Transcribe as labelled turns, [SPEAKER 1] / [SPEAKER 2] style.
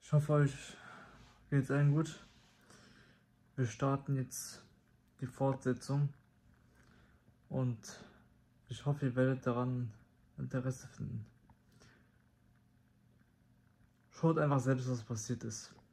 [SPEAKER 1] Ich hoffe, euch geht's allen gut. Wir starten jetzt die Fortsetzung und ich hoffe, ihr werdet daran Interesse finden. Schaut einfach selbst, was passiert ist.